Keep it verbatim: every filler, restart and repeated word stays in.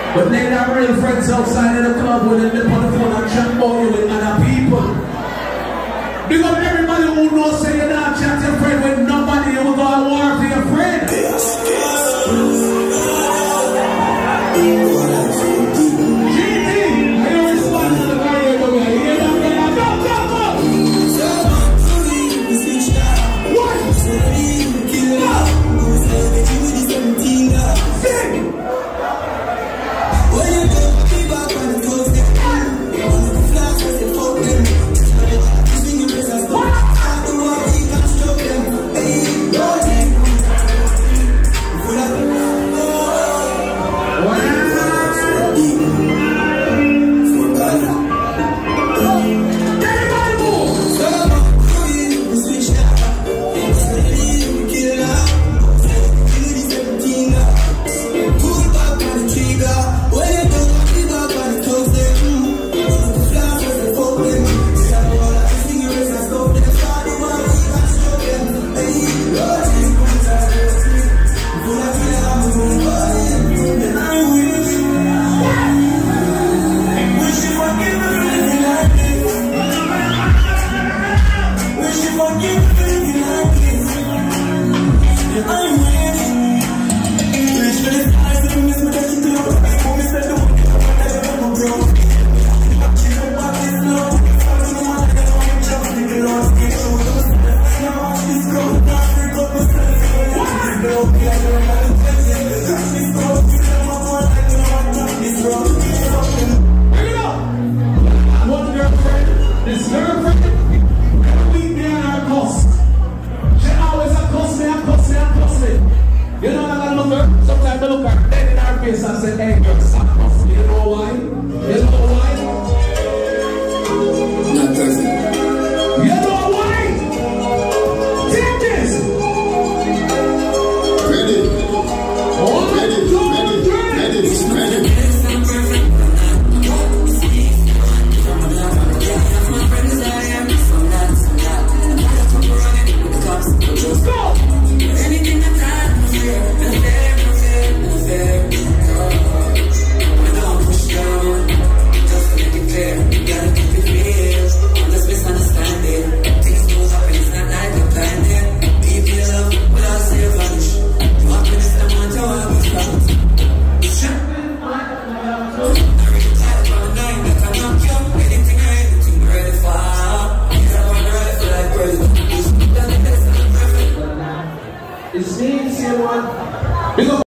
But they are real friends outside of the club when they dip on the phone and chat about you with other people. Big up everybody who knows say you're not chat your friend with nobody, you will go to war for your friend. Yes, yes. Sometimes I look at her dead in her face and say, hey, you're soft. You know why? You know why? Not perfect. You know why? Take this. Ready. One, ready, two, ready, ready, ready, ready. Let's go. Anything that I It's me, see one.